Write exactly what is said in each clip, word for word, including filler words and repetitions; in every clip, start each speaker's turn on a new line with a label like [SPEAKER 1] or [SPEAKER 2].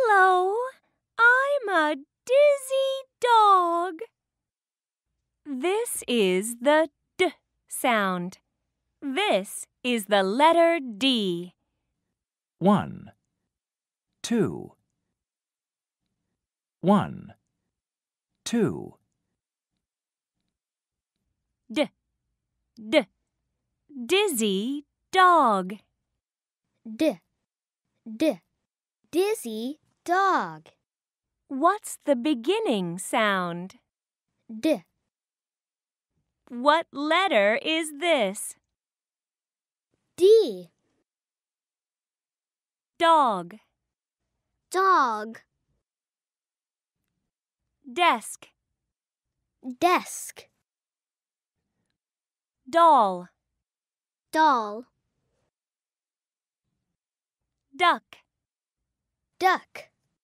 [SPEAKER 1] Hello, I'm a dizzy dog. This is the D sound. This is the letter D.
[SPEAKER 2] One, two. One, two.
[SPEAKER 1] D, D, dizzy dog.
[SPEAKER 3] D, D, dizzy dog.
[SPEAKER 1] What's the beginning sound?
[SPEAKER 3] D,
[SPEAKER 1] What letter is this?
[SPEAKER 3] D,
[SPEAKER 1] Dog,
[SPEAKER 3] dog.
[SPEAKER 1] desk,
[SPEAKER 3] Desk,
[SPEAKER 1] doll,
[SPEAKER 3] doll.
[SPEAKER 1] duck.
[SPEAKER 3] Duck.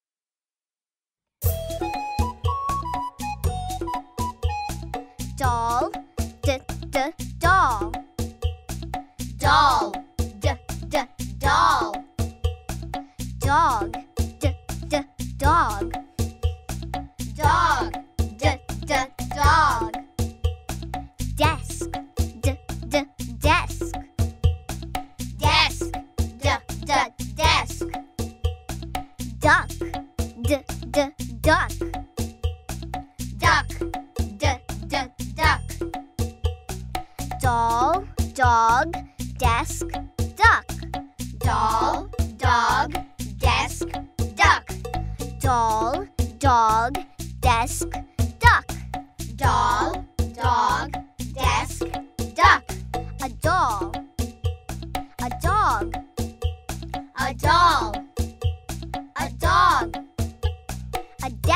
[SPEAKER 3] Doll, d d doll. Doll, d d doll. Dog, d d dog. Dog, d d dog. Desk, d d desk. Desk, d d desk. Duck, d d duck. Duck, d d duck. Doll, dog, desk, duck. Doll, dog, desk, duck. Doll, dog, desk, duck. Doll, dog, desk, duck. A doll. A dog. A doll. A dog. A desk.